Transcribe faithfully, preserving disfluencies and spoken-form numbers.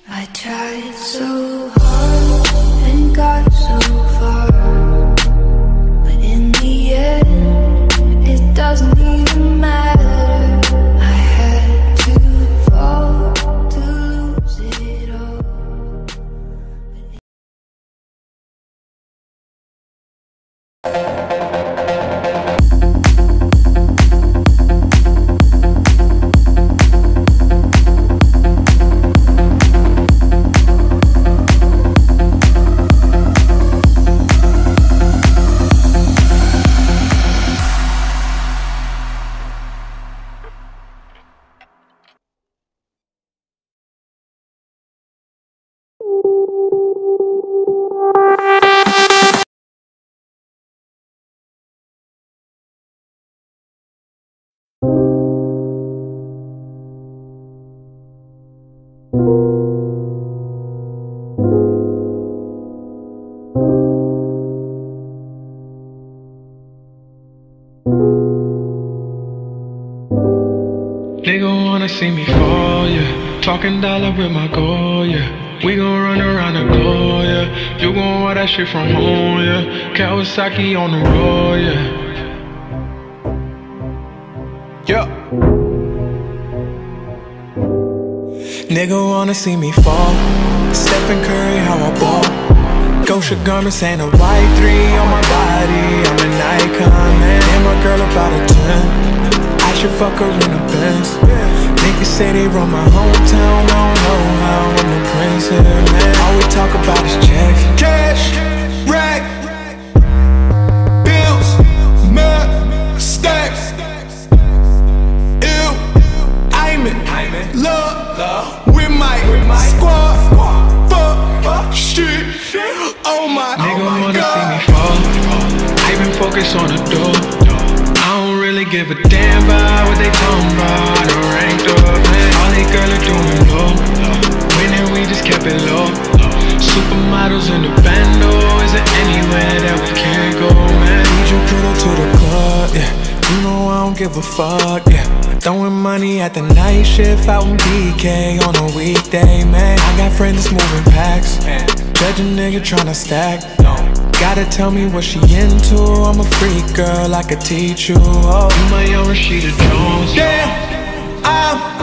I tried so hard and got so far, but in the end, it doesn't even matter. I had to fall to lose it all. Nigga wanna see me fall, yeah. Talking dollar with my goal, yeah. We gon' run around the globe, yeah. You gon' want that shit from home, yeah. Kawasaki on the road, yeah. Yeah. Nigga wanna see me fall. Stephen Curry, how I ball. Gosha garments and a white three on my body. I'm an icon, man. And my girl about a ten. I should fuck her in a Benz. Niggas say they run my hometown, I don't know how. I'm the prince here, man. All we talk about is checks. Cash, rack, bills, mud, stacks. Ew, I'm in love with my squad. Fuck, shit, oh my god. Nigga wanna see me fall. I been focused on the door. I don't really give a damn about what they talking about. I done ranked up, man. All they girls are doing low. Winning, we just kept it low. Supermodels in the bando. Is there anywhere that we can't go, man? Need your girl to the club, yeah. You know I don't give a fuck, yeah. Throwing money at the night shift out in B K on a weekday, man. I got friends moving packs. Judge a nigga tryna stack. Gotta tell me what she into. I'm a freak girl, I could teach you. Oh, you my young Rashida Jones. Damn, I'm